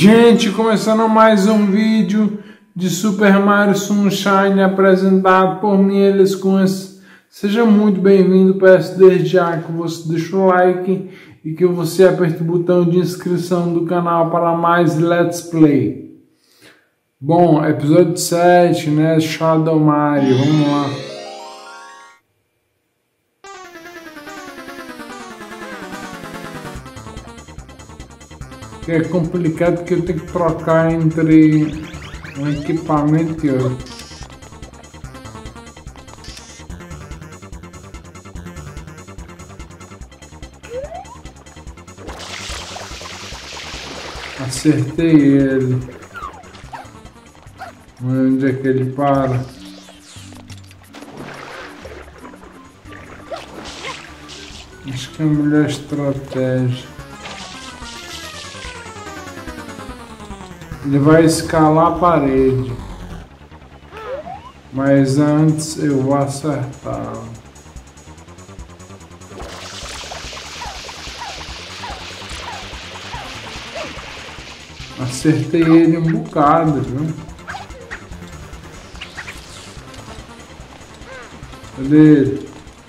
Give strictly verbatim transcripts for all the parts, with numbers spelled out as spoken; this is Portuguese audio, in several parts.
Gente, começando mais um vídeo de Super Mario Sunshine apresentado por mim, eles com esse. Seja muito bem-vindo, peço desde já que você deixe o like e que você aperte o botão de inscrição do canal para mais Let's Play. Bom, episódio sete, né, Shadow Mario, vamos lá. Que é complicado porque eu tenho que trocar entre um equipamento e outro. Acertei ele. Onde é que ele para? Acho que é a melhor estratégia. Ele vai escalar a parede, mas antes eu vou acertar. Acertei ele um bocado, viu? Cadê ele?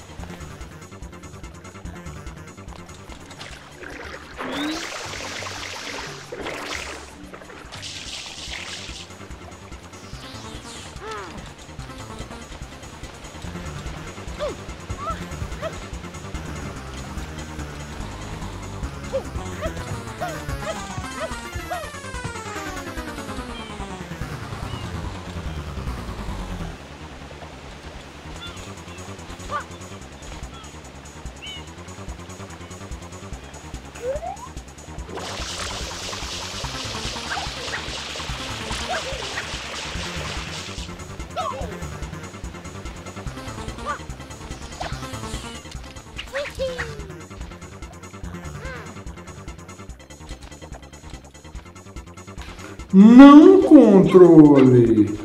Não controle.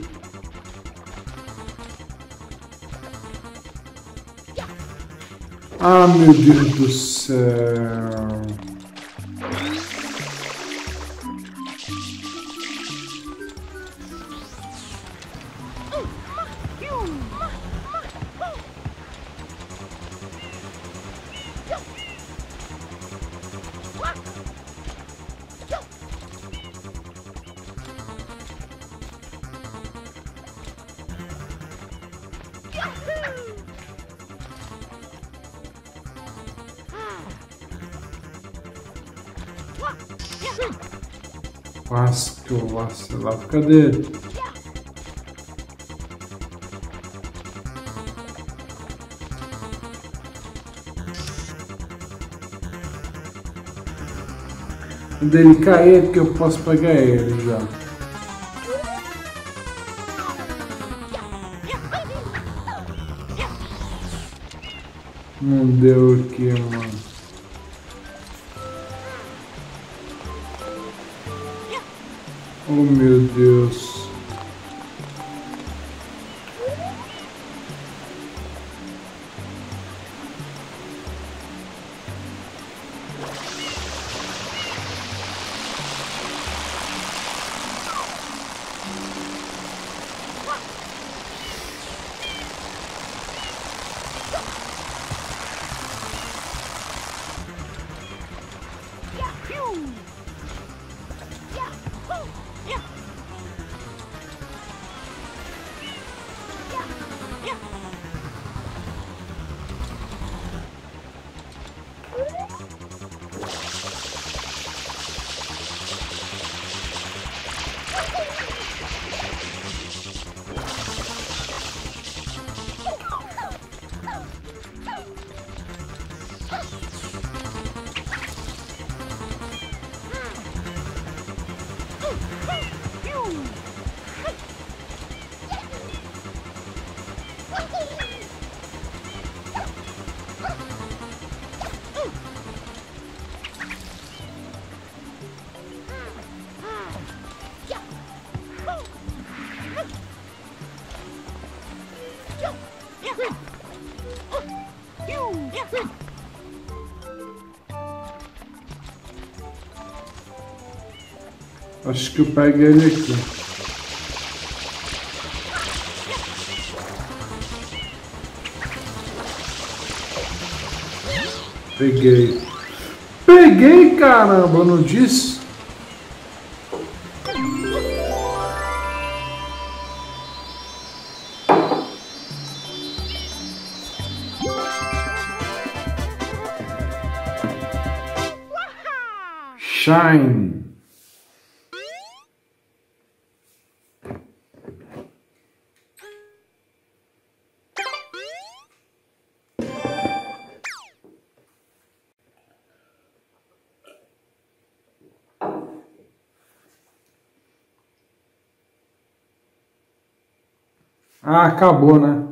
Ah, meu Deus do céu. Quase que eu vacilava. Cadê ele? Quando ele cair é porque eu posso pegar ele já. Não deu aqui, mano. Oh, meu Deus. Acho que eu peguei ele aqui. Peguei. Peguei, caramba, não disse? Shine. Ah, acabou, né?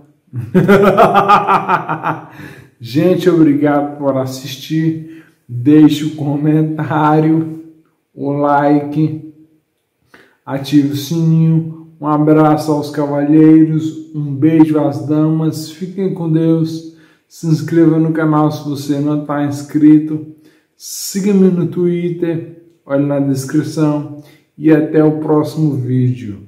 Gente, obrigado por assistir. Deixe o comentário, o like, ative o sininho. Um abraço aos cavalheiros, um beijo às damas. Fiquem com Deus. Se inscreva no canal se você não está inscrito. Siga-me no Twitter, olhe na descrição. E até o próximo vídeo.